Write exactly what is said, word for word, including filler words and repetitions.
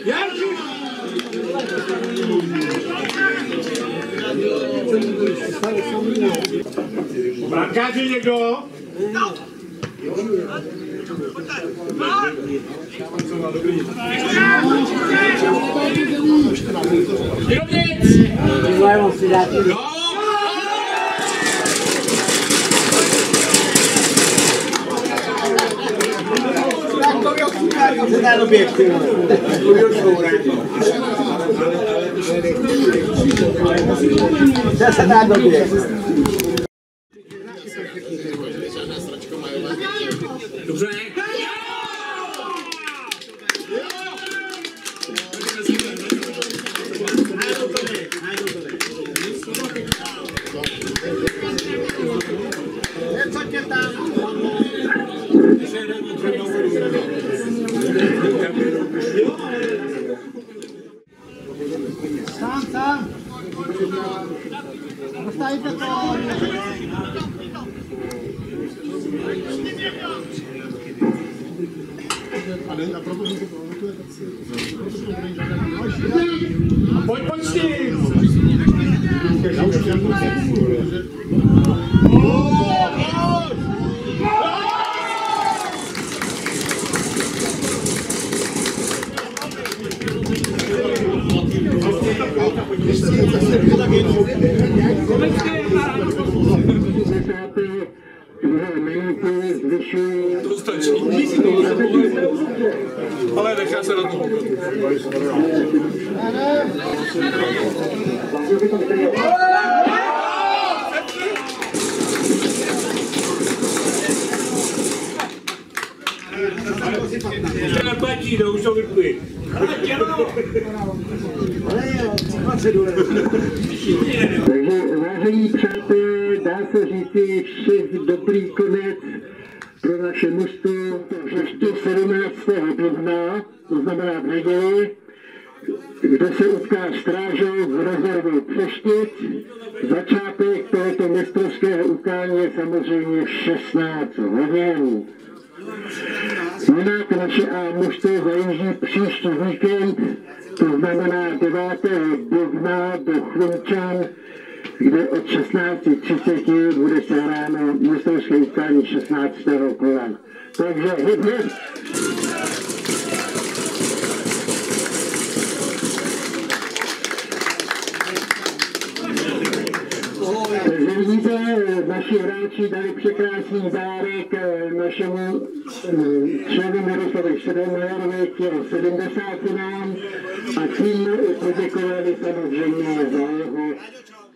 Brankáři někdo? Se dá no bico, já se dá no bico. Dobře. Co tě tam? Sám, sám. Postavíte to. Pojď, pojď s tím! To stačí. Ale nechá se na to. Ještě neplatí, no už to vypli. Takže vážení přátelé, dá se říci všech dobrý konec pro naše mužstvo ještě sedmnáctého dubna, to znamená v neděli, kde se utká Strážou v rezervu Přeštic. Začátek tohoto mistrovského utkání je samozřejmě v šestnáct hodin. Jinak naše A mužstvo zajíždí příští víkend, to znamená devátého dubna do Chlumčan, kde od šestnáct třicet bude sehráno mistrovské utkání šestnáctého kola. Takže hodně. Takže vidíte, naši hráči dali překrásný dárek našemu členu Miroslavu Šedemajerovi k jeho sedmdesátinám a tím poděkovali samozřejmě za jeho